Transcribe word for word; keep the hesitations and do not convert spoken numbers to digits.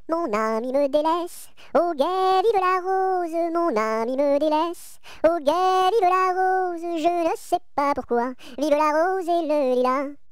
mon ami me délaisse. Au guet, vive la rose, mon ami me délaisse. Au guet, vive la rose, je ne sais pas pourquoi. Vive la rose et le lilas.